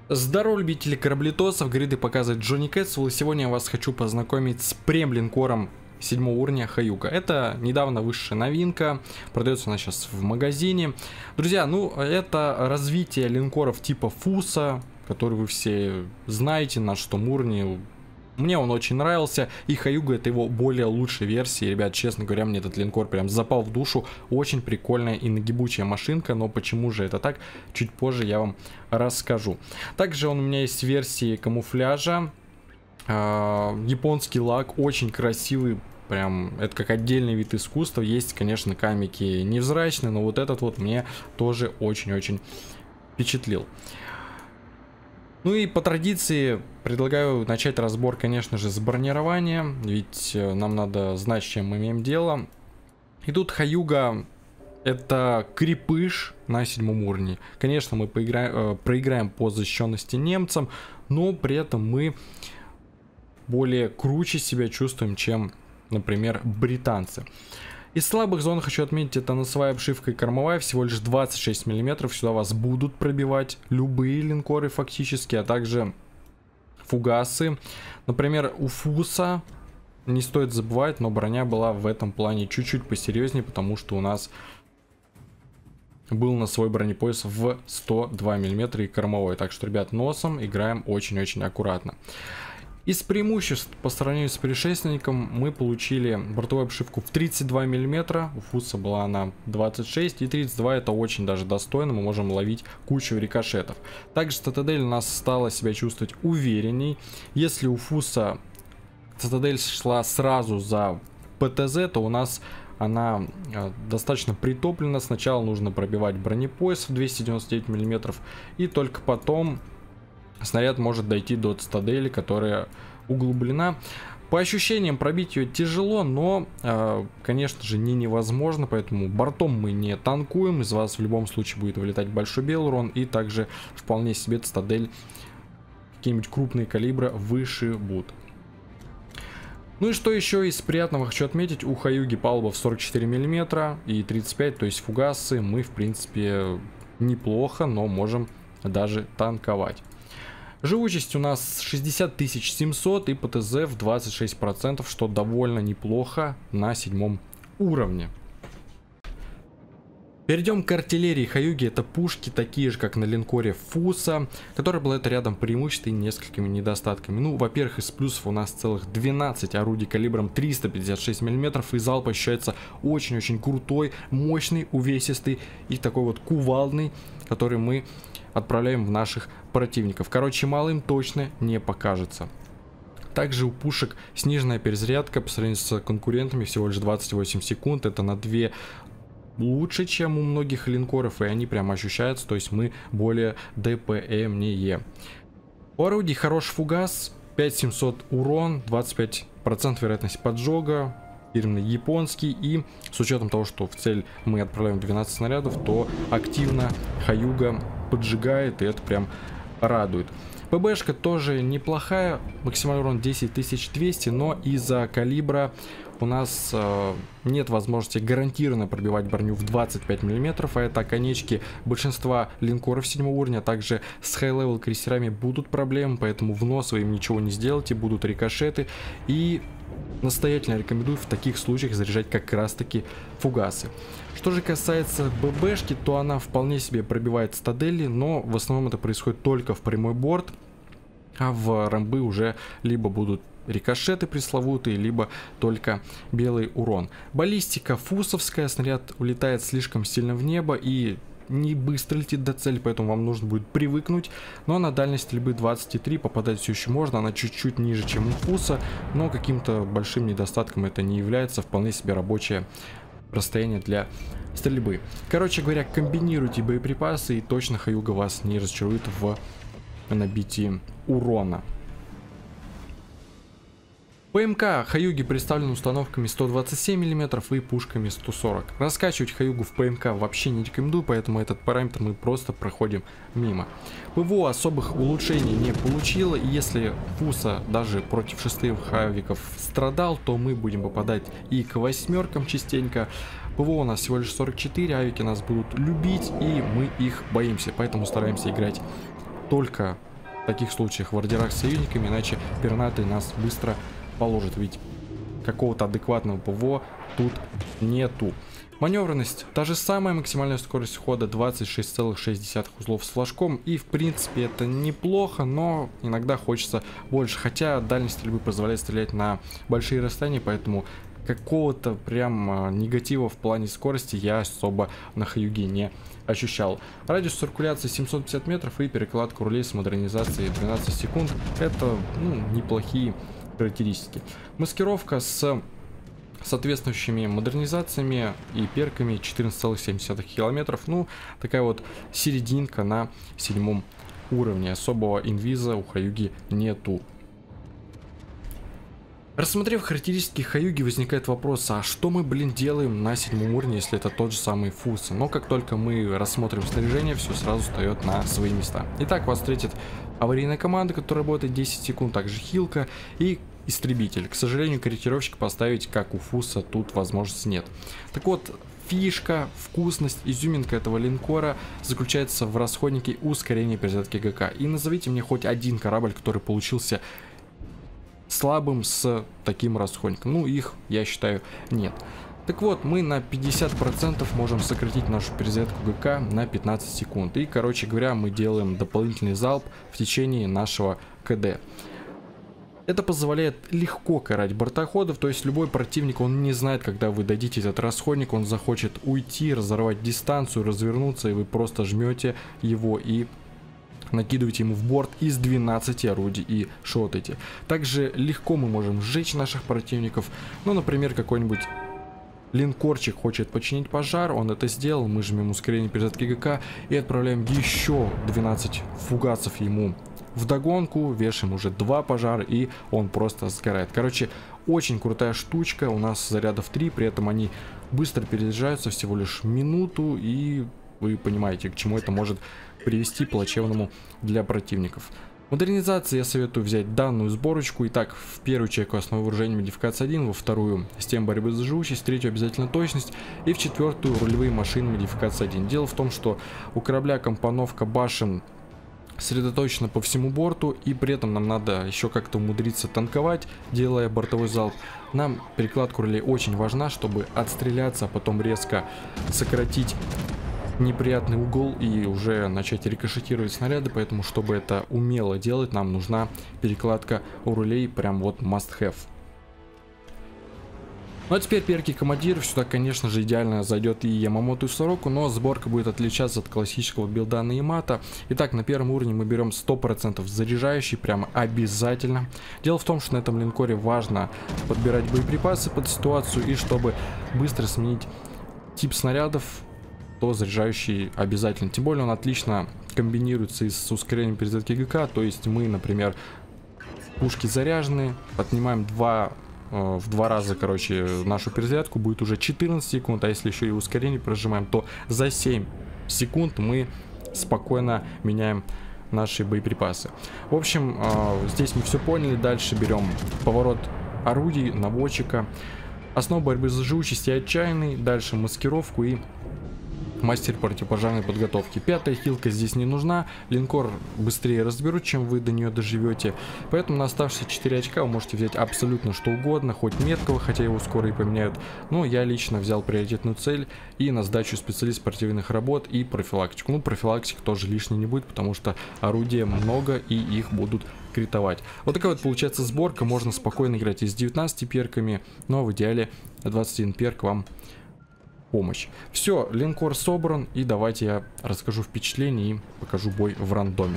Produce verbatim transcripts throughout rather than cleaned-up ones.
Здорово, любители кораблетосов, гриды показывает Джонни Кэтсвелл, и сегодня я вас хочу познакомить с прем-линкором седьмого уровня Хаюга. Это недавно высшая новинка, продается она сейчас в магазине. Друзья, ну это развитие линкоров типа Фуса, который вы все знаете на шестом уровне. Мне он очень нравился, и Хаюга это его более лучшая версия. Ребят, честно говоря, мне этот линкор прям запал в душу. Очень прикольная и нагибучая машинка, но почему же это так, чуть позже я вам расскажу. Также он у меня есть в версии камуфляжа. Японский лак, очень красивый. Прям, это как отдельный вид искусства. Есть, конечно, камики невзрачные, но вот этот вот мне тоже очень-очень впечатлил. Ну и по традиции предлагаю начать разбор, конечно же, с бронирования, ведь нам надо знать, с чем мы имеем дело. И тут Хаюга это крепыш на седьмом уровне. Конечно, мы поиграем, проиграем по защищенности немцам, но при этом мы более круче себя чувствуем, чем, например, британцы. Из слабых зон хочу отметить, это носовая обшивка и кормовая, всего лишь двадцать шесть миллиметров, сюда вас будут пробивать любые линкоры фактически, а также фугасы. Например, у Фуса, не стоит забывать, но броня была в этом плане чуть-чуть посерьезнее, потому что у нас был носовой бронепояс в сто два миллиметра и кормовой, так что, ребят, носом играем очень-очень аккуратно. Из преимуществ по сравнению с предшественником мы получили бортовую обшивку в тридцать два миллиметра, у Фуса была она двадцать шесть, и тридцать два это очень даже достойно, мы можем ловить кучу рикошетов. Также Цитадель у нас стала себя чувствовать уверенней. Если у Фуса Цитадель шла сразу за ПТЗ, то у нас она э, достаточно притоплена. Сначала нужно пробивать бронепояс в двести девяносто девять миллиметров, и только потом снаряд может дойти до цитадели, которая углублена. По ощущениям пробить ее тяжело, но, э, конечно же, не невозможно, поэтому бортом мы не танкуем. Из вас в любом случае будет вылетать большой белый урон, и также вполне себе цитадель какие-нибудь крупные калибры вышибут. Ну и что еще из приятного хочу отметить, у Хаюги палуба в сорок четыре миллиметра и тридцать пять, то есть фугасы мы в принципе неплохо, но можем даже танковать. Живучесть у нас шестьдесят тысяч семьсот и ПТЗ в двадцать шесть процентов, что довольно неплохо на седьмом уровне. Перейдем к артиллерии Хаюги. Это пушки такие же, как на линкоре Фуса, которые обладают рядом преимуществами и несколькими недостатками. Ну, во-первых, из плюсов у нас целых двенадцать орудий калибром триста пятьдесят шесть миллиметров, и залп ощущается очень-очень крутой, мощный, увесистый и такой вот кувалдный, который мы отправляем в наших противников. Короче, малым точно не покажется. Также у пушек сниженная перезарядка по сравнению с конкурентами, всего лишь двадцать восемь секунд. Это на две лучше, чем у многих линкоров, и они прям ощущаются, то есть мы более ДПМнее. У орудий хороший фугас, пять тысяч семьсот урон, двадцать пять процентов вероятность поджога, фирменный японский, и с учетом того, что в цель мы отправляем двенадцать снарядов, то активно Хаюга поджигает, и это прям радует. ПБшка тоже неплохая, максимальный урон десять тысяч двести, но из-за калибра у нас э, нет возможности гарантированно пробивать броню в двадцать пять миллиметров, а это оконечки большинства линкоров седьмого уровня. Также с хай-левел крейсерами будут проблемы, поэтому в нос вы им ничего не сделаете, будут рикошеты, и настоятельно рекомендую в таких случаях заряжать как раз таки фугасы. Что же касается ББшки, то она вполне себе пробивает цитадели, но в основном это происходит только в прямой борт, а в рамбы уже либо будут рикошеты пресловутые, либо только белый урон. Баллистика фусовская, снаряд улетает слишком сильно в небо и не быстро летит до цели, поэтому вам нужно будет привыкнуть. Но на дальность стрельбы двадцать три попадать все еще можно, она чуть-чуть ниже, чем у Фуса, но каким-то большим недостатком это не является, вполне себе рабочее расстояние для стрельбы. Короче говоря, комбинируйте боеприпасы, и точно Хаюга вас не разочарует в набитии урона. ПМК Хаюги представлен установками сто двадцать семь миллиметров и пушками сто сорок. Раскачивать Хаюгу в ПМК вообще не рекомендую, поэтому этот параметр мы просто проходим мимо. ПВО особых улучшений не получило, и если Фуса даже против шестых авиков страдал, то мы будем попадать и к восьмеркам частенько. ПВО у нас всего лишь сорок четыре, авики нас будут любить, и мы их боимся, поэтому стараемся играть только в таких случаях в ордерах с союзниками, иначе пернатый нас быстро положит, ведь какого-то адекватного ПВО тут нету. Маневренность та же самая, максимальная скорость хода двадцать шесть целых шесть десятых узлов с флажком, и в принципе это неплохо, но иногда хочется больше, хотя дальность стрельбы позволяет стрелять на большие расстояния, поэтому какого-то прям негатива в плане скорости я особо на Хаюге не ощущал. Радиус циркуляции семьсот пятьдесят метров и перекладка рулей с модернизацией двенадцать секунд, это ну, неплохие характеристики. Маскировка с соответствующими модернизациями и перками четырнадцать целых семь десятых километров, ну такая вот серединка на седьмом уровне, особого инвиза у Хаюги нету. Рассмотрев характеристики Хаюги, возникает вопрос, а что мы, блин, делаем на седьмом уровне, если это тот же самый Фуса? Но как только мы рассмотрим снаряжение, все сразу встает на свои места. Итак, вас встретит аварийная команда, которая работает десять секунд, также хилка и истребитель. К сожалению, корректировщик поставить, как у Фуса, тут возможности нет. Так вот, фишка, вкусность, изюминка этого линкора заключается в расходнике ускорения перезарядки ГК. И назовите мне хоть один корабль, который получился слабым с таким расходником. Ну, их, я считаю, нет. Так вот, мы на пятьдесят процентов можем сократить нашу перезарядку ГК на пятнадцать секунд. И, короче говоря, мы делаем дополнительный залп в течение нашего КД. Это позволяет легко карать бортоходов, то есть любой противник, он не знает, когда вы дадите этот расходник, он захочет уйти, разорвать дистанцию, развернуться, и вы просто жмете его и накидываете ему в борт из двенадцати орудий и шотаете. Также легко мы можем сжечь наших противников. Ну, например, какой-нибудь линкорчик хочет починить пожар, он это сделал, мы жмем ускорение перезарядки ГК и отправляем еще двенадцать фугасов ему вдогонку, вешаем уже два пожара, и он просто сгорает. Короче, очень крутая штучка, у нас зарядов три, при этом они быстро перезаряжаются, всего лишь минуту, и вы понимаете, к чему это может привести плачевному для противников. Модернизации я советую взять данную сборочку. Итак, в первую чеку основное вооружение модификация один, во вторую система борьбы за живучесть, в третью обязательно точность, и в четвертую рулевые машины модификация один. Дело в том, что у корабля компоновка башен сосредоточена по всему борту, и при этом нам надо еще как-то умудриться танковать, делая бортовой залп. Нам перекладка рулей очень важна, чтобы отстреляться, а потом резко сократить неприятный угол и уже начать рикошетировать снаряды, поэтому чтобы это умело делать, нам нужна перекладка у рулей, прям вот must have. Ну а теперь перки командиров. Сюда, конечно же, идеально зайдет и Ямамото, и Сороку, но сборка будет отличаться от классического билда на Ямато. Итак, на первом уровне мы берем сто процентов заряжающий, прямо обязательно. Дело в том, что на этом линкоре важно подбирать боеприпасы под ситуацию, и чтобы быстро сменить тип снарядов, то заряжающий обязательно. Тем более он отлично комбинируется и с ускорением перезарядки ГК, то есть мы, например, пушки заряжены, отнимаем два в два раза, короче, нашу перезарядку, будет уже четырнадцать секунд, а если еще и ускорение прожимаем, то за семь секунд мы спокойно меняем наши боеприпасы. В общем, здесь мы все поняли. Дальше берем поворот орудий, наводчика, основу борьбы за живучесть и отчаянный, дальше маскировку и мастер противопожарной подготовки. Пятая хилка здесь не нужна, линкор быстрее разберут, чем вы до нее доживете, поэтому на оставшиеся четыре очка вы можете взять абсолютно что угодно, хоть меткого, хотя его скоро и поменяют, но я лично взял приоритетную цель и на сдачу специалист спортивных работ и профилактику. Ну, профилактик тоже лишней не будет, потому что орудия много и их будут критовать. Вот такая вот получается сборка, можно спокойно играть и с девятнадцатью перками, но в идеале двадцать один перк вам помощь. Все, линкор собран, и давайте я расскажу впечатление и покажу бой в рандоме.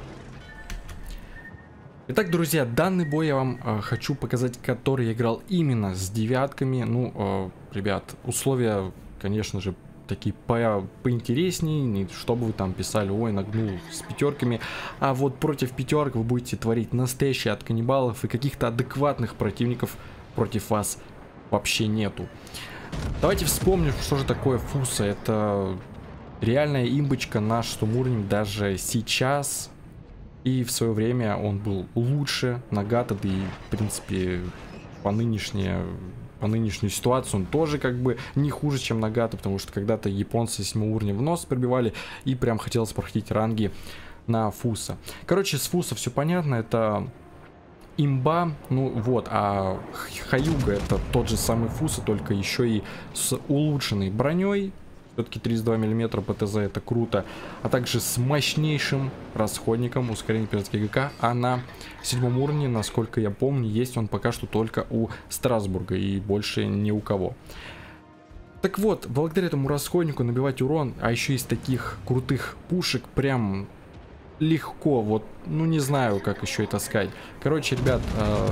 Итак, друзья, данный бой я вам э, хочу показать, который я играл именно с девятками. Ну, э, ребят, условия, конечно же, такие по поинтереснее, не чтобы вы там писали, ой, нагнул с пятерками, а вот против пятерок вы будете творить настоящие от каннибалов, и каких-то адекватных противников против вас вообще нету. Давайте вспомним, что же такое Фуса. Это реальная имбочка на шестом уровне даже сейчас. И в свое время он был лучше Нагата, да и в принципе по нынешней, по нынешней ситуации он тоже как бы не хуже, чем Нагата, потому что когда-то японцы седьмого уровня в нос пробивали, и прям хотелось проходить ранги на Фуса. Короче, с Фуса все понятно, это имба, ну вот, а Хаюга это тот же самый Фуса, только еще и с улучшенной броней. Все-таки тридцать два миллиметра ПТЗ это круто. А также с мощнейшим расходником ускорения пиратской ГК. А на седьмом уровне, насколько я помню, есть он пока что только у Страсбурга и больше ни у кого. Так вот, благодаря этому расходнику набивать урон, а еще из таких крутых пушек прям легко. Вот, ну не знаю, как еще это сказать. Короче, ребят, э,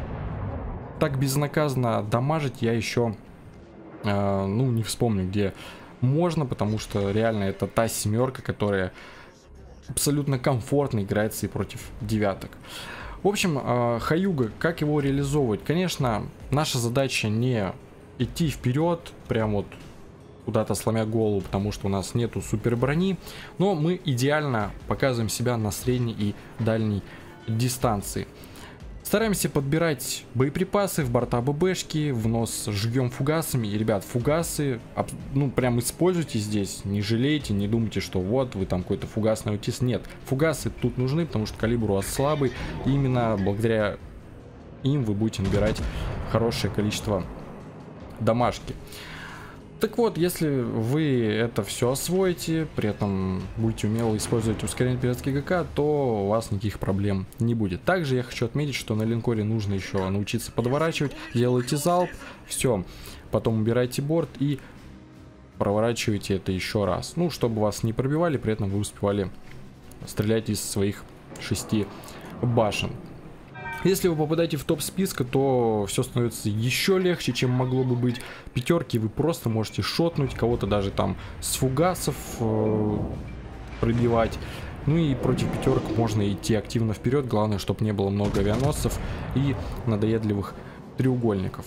так безнаказанно дамажить я еще, э, ну не вспомню, где можно, потому что реально это та семерка, которая абсолютно комфортно играется и против девяток. В общем, э, Хаюга, как его реализовывать? Конечно, наша задача не идти вперед, прям вот куда-то сломя голову, потому что у нас нету супер брони, но мы идеально показываем себя на средней и дальней дистанции. Стараемся подбирать боеприпасы в борта ББшки, в нос жгем фугасами. И, ребят, фугасы, ну, прям используйте здесь, не жалейте, не думайте, что вот, вы там какой-то фугасный аутист. Нет, фугасы тут нужны, потому что калибр у вас слабый. И именно благодаря им вы будете набирать хорошее количество дамажки. Так вот, если вы это все освоите, при этом будете умело использовать ускорение пиратской ГК, то у вас никаких проблем не будет. Также я хочу отметить, что на линкоре нужно еще научиться подворачивать. Делайте залп, все, потом убирайте борт и проворачивайте это еще раз. Ну, чтобы вас не пробивали, при этом вы успевали стрелять из своих шести башен. Если вы попадаете в топ списка, то все становится еще легче, чем могло бы быть. Пятерки вы просто можете шотнуть, кого-то даже там с фугасов э, пробивать. Ну и против пятерок можно идти активно вперед. Главное, чтобы не было много авианосцев и надоедливых треугольников.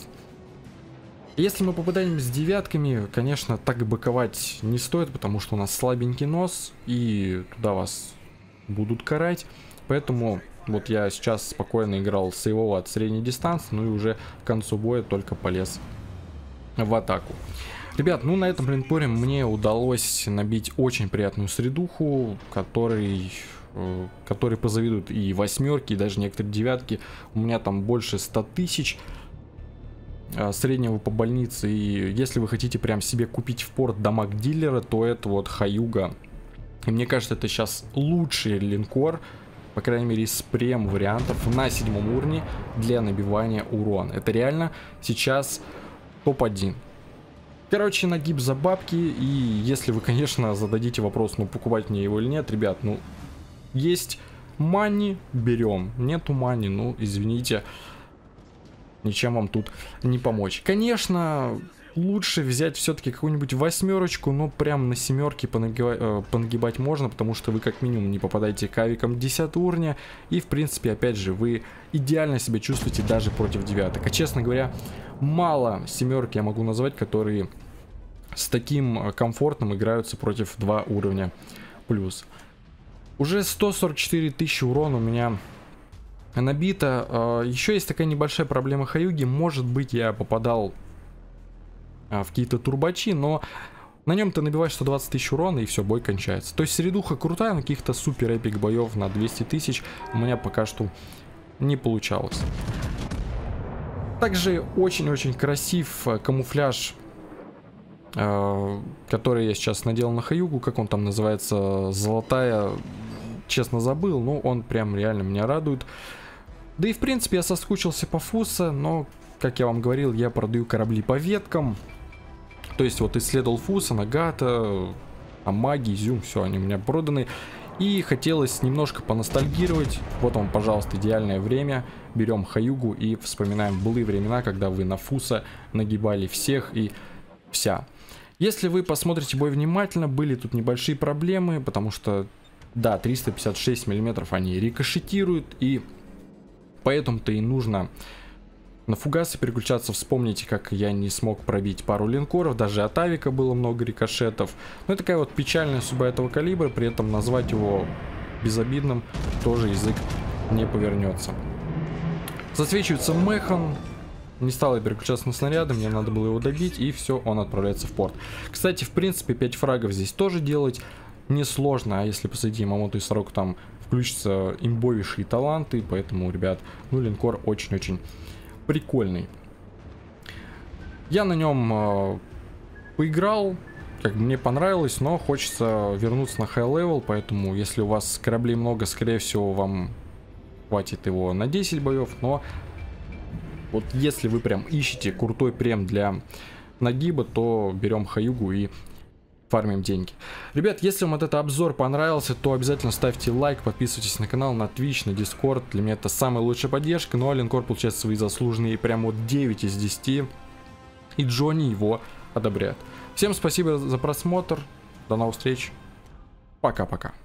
Если мы попадаем с девятками, конечно, так быковать не стоит, потому что у нас слабенький нос, и туда вас будут карать. Поэтому вот я сейчас спокойно играл сейвово от средней дистанции, ну и уже к концу боя только полез в атаку. Ребят, ну на этом линкоре мне удалось набить очень приятную средуху, который, э, который позавидуют и восьмерки, и даже некоторые девятки. У меня там больше ста тысяч э, среднего по больнице. И если вы хотите прям себе купить в порт дамаг дилера, то это вот Хаюга. И мне кажется, это сейчас лучший линкор, по крайней мере из прем вариантов на седьмом уровне для набивания урона. Это реально сейчас топ один. Короче, нагиб за бабки. И если вы, конечно, зададите вопрос, ну покупать мне его или нет, ребят, ну есть мани, берем. Нету мани, ну извините, ничем вам тут не помочь. Конечно, лучше взять все-таки какую-нибудь восьмерочку, но прям на семерке понагибать, э, понагибать можно, потому что вы как минимум не попадаете к авикам десятого уровня, и в принципе, опять же, вы идеально себя чувствуете даже против девяток. А честно говоря, мало семерок я могу назвать, которые с таким комфортом играются против два уровня плюс. Уже сто сорок четыре тысячи урона у меня набито. Еще есть такая небольшая проблема Хаюги. Может быть, я попадал в какие-то турбачи, но на нем ты набиваешь сто двадцать тысяч урона, и все, бой кончается. То есть средуха крутая, на каких-то супер эпик боев на двести тысяч у меня пока что не получалось. Также очень-очень красив камуфляж, который я сейчас надел на Хаюгу. Как он там называется? Золотая. Честно забыл, но он прям реально меня радует. Да и в принципе я соскучился по Фуса, но, как я вам говорил, я продаю корабли по веткам. То есть вот исследовал Фуса, Нагата, Амаги, Изюм, все, они у меня проданы. И хотелось немножко поностальгировать. Вот вам, пожалуйста, идеальное время. Берем Хаюгу и вспоминаем былые времена, когда вы на Фуса нагибали всех и вся. Если вы посмотрите бой внимательно, были тут небольшие проблемы, потому что, да, триста пятьдесят шесть миллиметров они рикошетируют, и поэтому-то и нужно на фугасы переключаться. Вспомните, как я не смог пробить пару линкоров, даже от авика было много рикошетов. Ну и такая вот печальная судьба этого калибра, при этом назвать его безобидным тоже язык не повернется. Засвечивается механ. Не стал я переключаться на снаряды, мне надо было его добить, и все, он отправляется в порт. Кстати, в принципе, пять фрагов здесь тоже делать несложно, а если посадить Ямамото и Сороку, там включатся имбовейшие таланты, поэтому, ребят, ну, линкор очень-очень прикольный. Я на нем э, поиграл, как бы мне понравилось, но хочется вернуться на хай-левел, поэтому если у вас кораблей много, скорее всего, вам хватит его на десять боев, но вот если вы прям ищете крутой прем для нагиба, то берем Хаюгу и фармим деньги. Ребят, если вам этот обзор понравился, то обязательно ставьте лайк, подписывайтесь на канал, на Twitch, на Discord. Для меня это самая лучшая поддержка. Ну а линкор получает свои заслуженные прям вот девять из десяти. И Джонни его одобряет. Всем спасибо за просмотр. До новых встреч. Пока-пока.